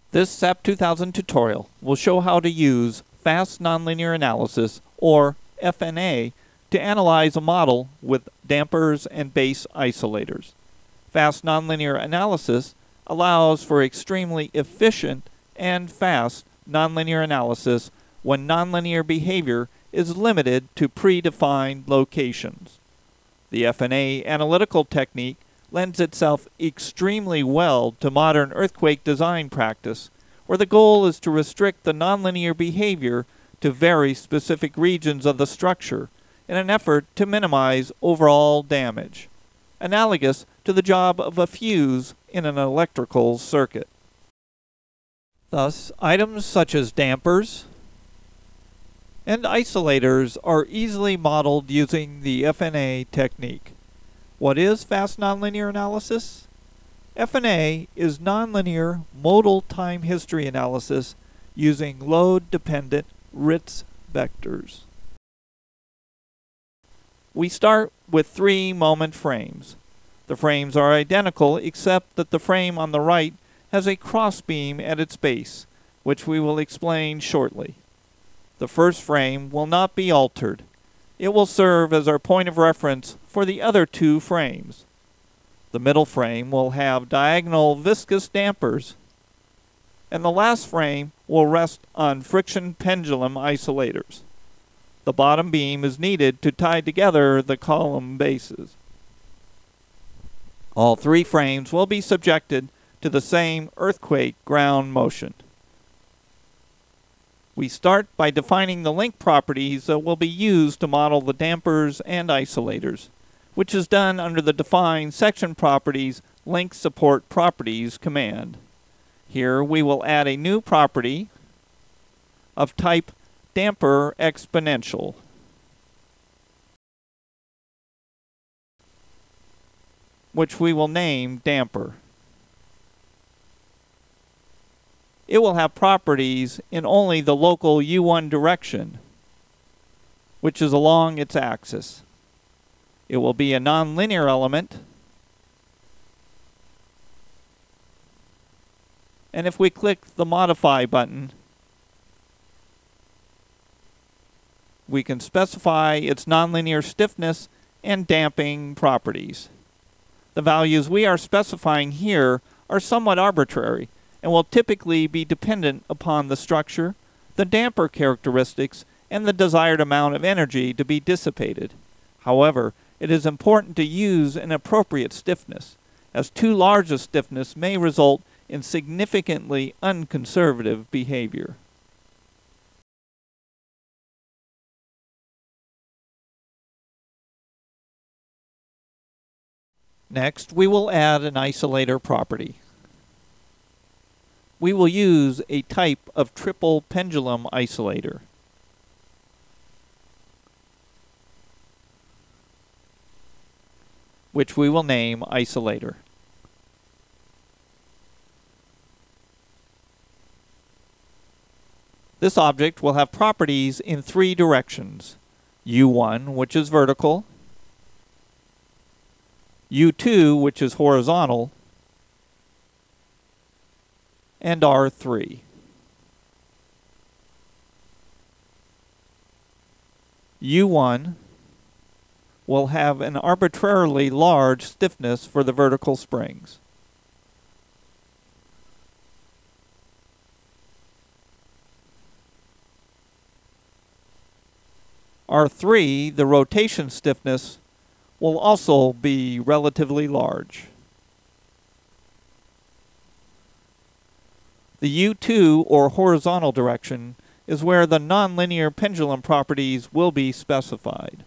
This SAP 2000 tutorial will show how to use Fast Nonlinear Analysis, or FNA, to analyze a model with dampers and base isolators. Fast Nonlinear Analysis allows for extremely efficient and fast nonlinear analysis when nonlinear behavior is limited to predefined locations. The FNA analytical technique lends itself extremely well to modern earthquake design practice, where the goal is to restrict the nonlinear behavior to very specific regions of the structure in an effort to minimize overall damage, analogous to the job of a fuse in an electrical circuit. Thus, items such as dampers and isolators are easily modeled using the FNA technique. What is fast nonlinear analysis? FNA is nonlinear modal time history analysis using load-dependent Ritz vectors. We start with 3 moment frames. The frames are identical except that the frame on the right has a crossbeam at its base, which we will explain shortly. The first frame will not be altered. It will serve as our point of reference for the other 2 frames. The middle frame will have diagonal viscous dampers, and the last frame will rest on friction pendulum isolators. The bottom beam is needed to tie together the column bases. All 3 frames will be subjected to the same earthquake ground motion. We start by defining the link properties that will be used to model the dampers and isolators, which is done under the define section properties link support properties command. Here we will add a new property of type damper exponential. Which we will name damper. It will have properties in only the local U1 direction, which is along its axis. It will be a nonlinear element, and if we click the Modify button, we can specify its nonlinear stiffness and damping properties. The values we are specifying here are somewhat arbitrary and will typically be dependent upon the structure, the damper characteristics, and the desired amount of energy to be dissipated. However, it is important to use an appropriate stiffness, as too large a stiffness may result in significantly unconservative behavior. Next, we will add an isolator property. We will use a type of triple pendulum isolator. Which we will name isolator. This object will have properties in 3 directions: U1, which is vertical, U2, which is horizontal, and R3. U1 will have an arbitrarily large stiffness for the vertical springs. R3, the rotation stiffness, will also be relatively large. The U2, or horizontal direction, is where the nonlinear pendulum properties will be specified.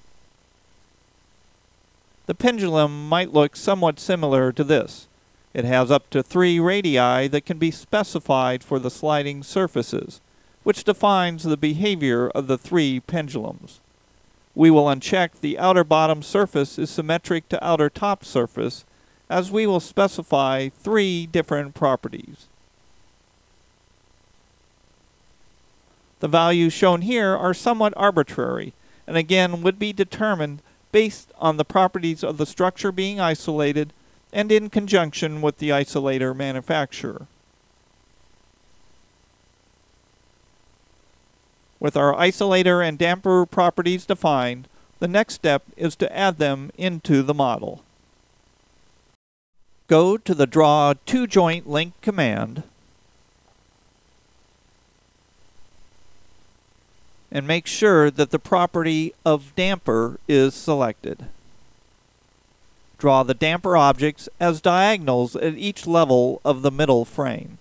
The pendulum might look somewhat similar to this. It has up to 3 radii that can be specified for the sliding surfaces, which defines the behavior of the 3 pendulums. We will uncheck the outer bottom surface is symmetric to outer top surface, as we will specify 3 different properties. The values shown here are somewhat arbitrary, and again would be determined based on the properties of the structure being isolated and in conjunction with the isolator manufacturer. With our isolator and damper properties defined, the next step is to add them into the model. Go to the Draw Two-Joint Link command and make sure that the property of damper is selected. Draw the damper objects as diagonals at each level of the middle frame.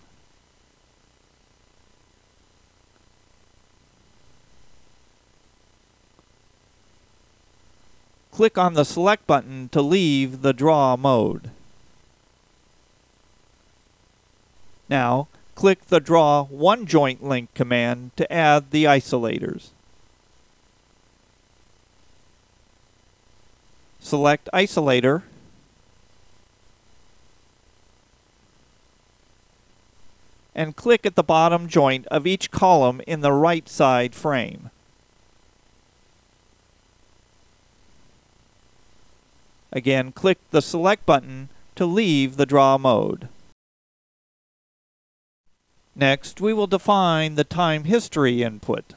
Click on the Select button to leave the Draw mode. Now, click the Draw One Joint Link command to add the isolators. Select Isolator and click at the bottom joint of each column in the right side frame. Again, click the Select button to leave the Draw mode. Next, we will define the time history input.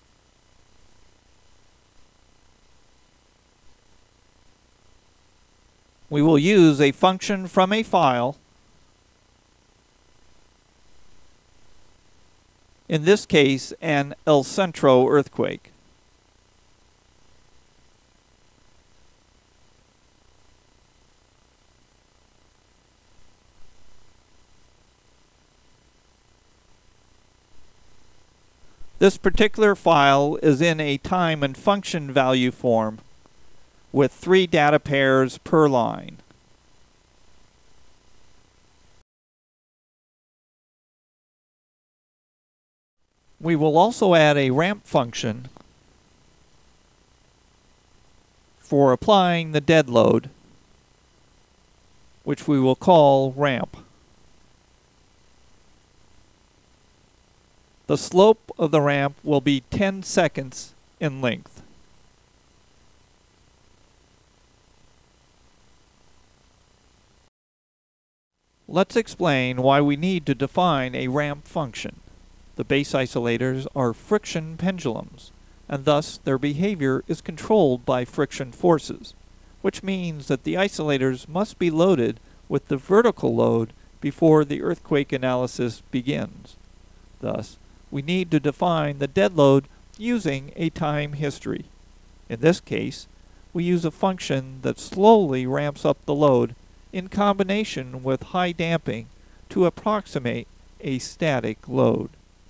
We will use a function from a file, in this case an El Centro earthquake. This particular file is in a time and function value form with 3 data pairs per line. We will also add a ramp function for applying the dead load, which we will call ramp. The slope of the ramp will be 10 seconds in length. Let's explain why we need to define a ramp function. The base isolators are friction pendulums, and thus their behavior is controlled by friction forces, which means that the isolators must be loaded with the vertical load before the earthquake analysis begins. Thus, we need to define the dead load using a time history. In this case, we use a function that slowly ramps up the load in combination with high damping to approximate a static load.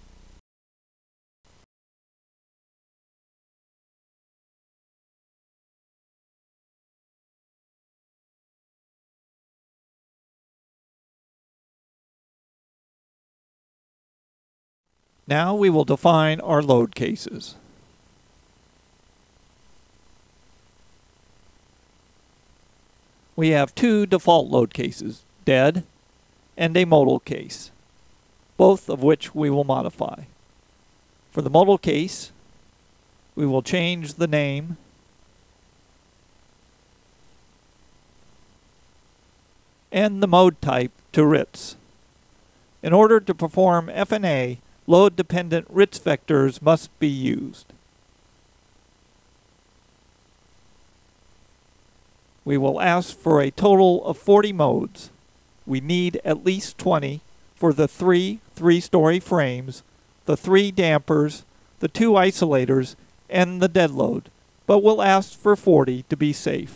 Now we will define our load cases. We have 2 default load cases, dead and a modal case, both of which we will modify. For the modal case, we will change the name and the mode type to RITS. In order to perform FNA, load-dependent RITS vectors must be used. We will ask for a total of 40 modes. We need at least 20 for the 3 3-story frames, the 3 dampers, the 2 isolators, and the dead load, but we'll ask for 40 to be safe.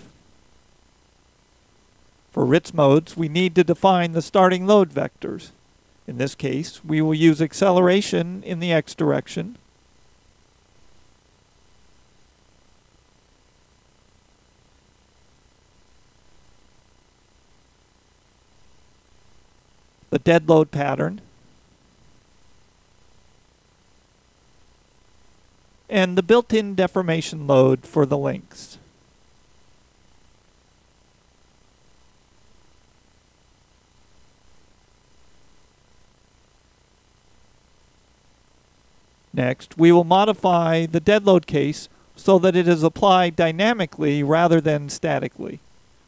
For RITS modes, we need to define the starting load vectors. In this case, we will use acceleration in the x direction, the dead load pattern, and the built-in deformation load for the links. Next, we will modify the dead load case so that it is applied dynamically rather than statically.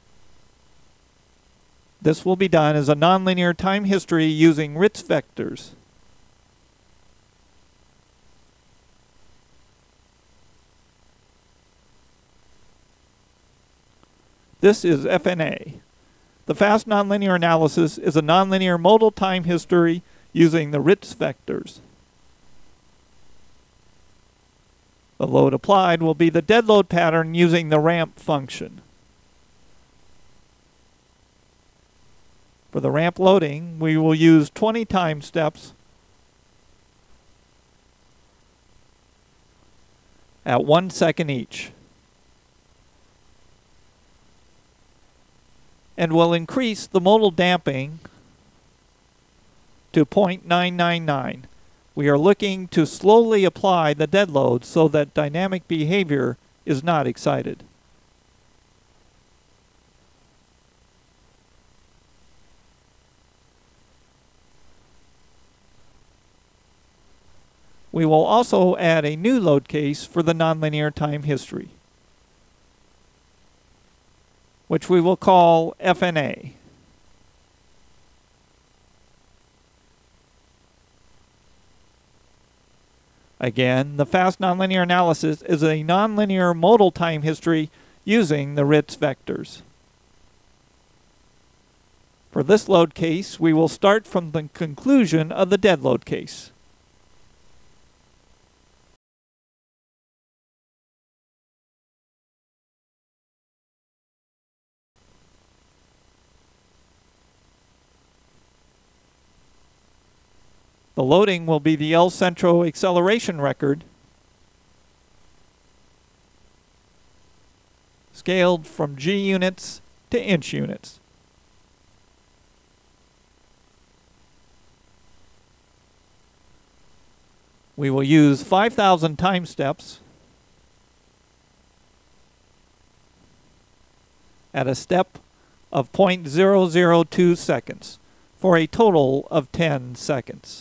This will be done as a nonlinear time history using RITS vectors. This is FNA. The fast nonlinear analysis is a nonlinear modal time history using the Ritz vectors. The load applied will be the dead load pattern using the ramp function. For the ramp loading, we will use 20 time steps at 1 second each, and will increase the modal damping to 0.999. We are looking to slowly apply the dead load so that dynamic behavior is not excited. We will also add a new load case for the nonlinear time history, which we will call FNA. Again, the fast nonlinear analysis is a nonlinear modal time history using the Ritz vectors. For this load case, we will start from the conclusion of the dead load case. The loading will be the El Centro acceleration record, scaled from G units to inch units. We will use 5,000 time steps at a step of 0.002 seconds for a total of 10 seconds.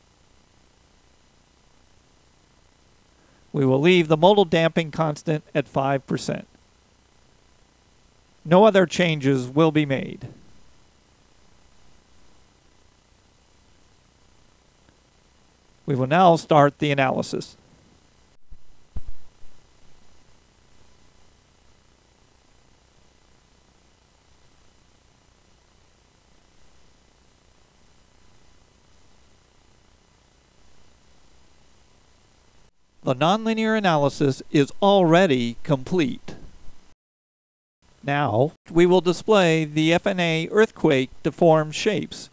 We will leave the modal damping constant at 5%. No other changes will be made. We will now start the analysis. The nonlinear analysis is already complete. Now, we will display the FNA earthquake deformed shapes.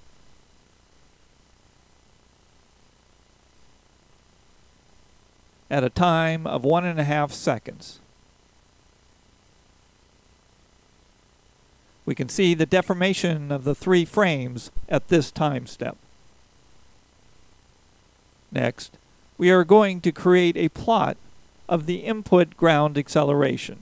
At a time of 1.5 seconds. We can see the deformation of the 3 frames at this time step. Next, we are going to create a plot of the input ground acceleration.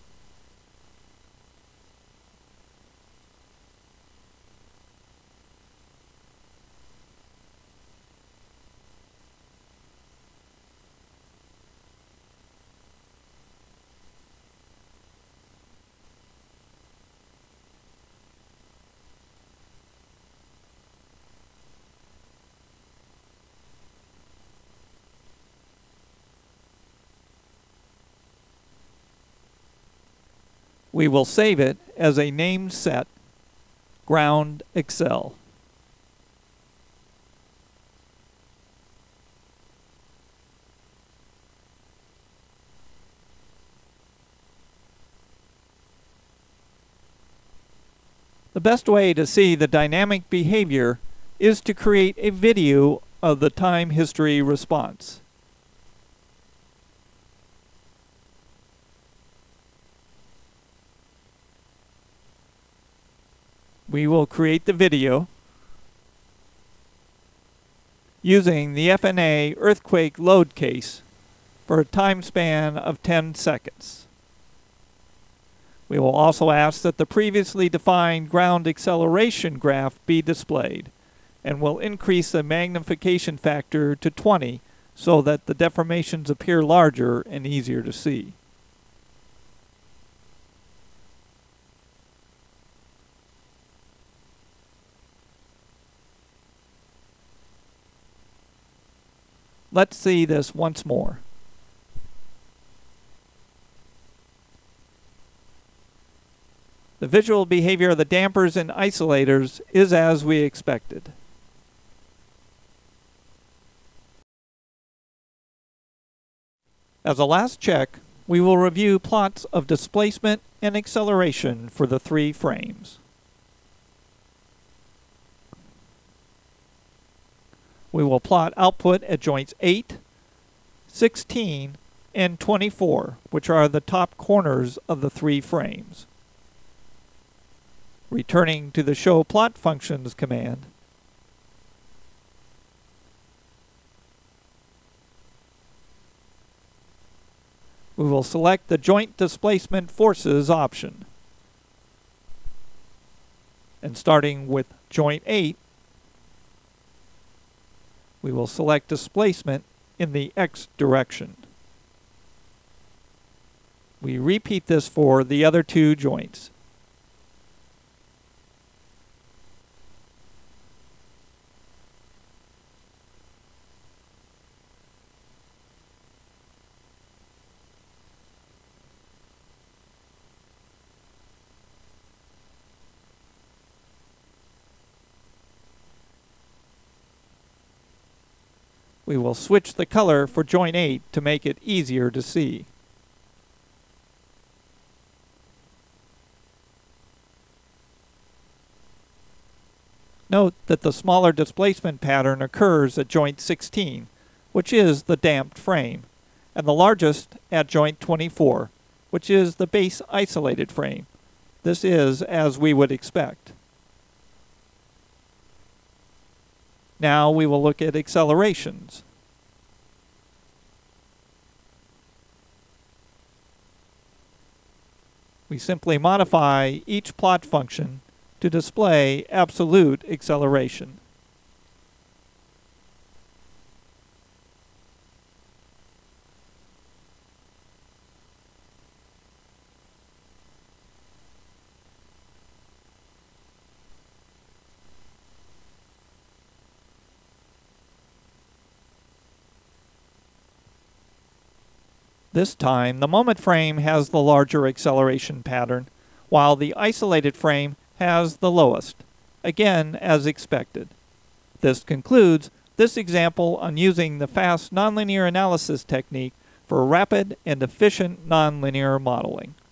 We will save it as a named set, ground Excel. The best way to see the dynamic behavior is to create a video of the time history response. We will create the video using the FNA earthquake load case for a time span of 10 seconds. We will also ask that the previously defined ground acceleration graph be displayed, and will increase the magnification factor to 20 so that the deformations appear larger and easier to see. Let's see this once more. The visual behavior of the dampers and isolators is as we expected. As a last check, we will review plots of displacement and acceleration for the 3 frames. We will plot output at joints 8, 16, and 24, which are the top corners of the 3 frames. Returning to the Show Plot Functions command, we will select the Joint Displacement Forces option. And starting with joint 8, we will select displacement in the X direction. We repeat this for the other 2 joints. We will switch the color for joint 8 to make it easier to see. Note that the smaller displacement pattern occurs at joint 16, which is the damped frame, and the largest at joint 24, which is the base isolated frame. This is as we would expect. Now we will look at accelerations. We simply modify each plot function to display absolute acceleration. This time, the moment frame has the larger acceleration pattern, while the isolated frame has the lowest, again as expected. This concludes this example on using the Fast Nonlinear Analysis technique for rapid and efficient nonlinear modeling.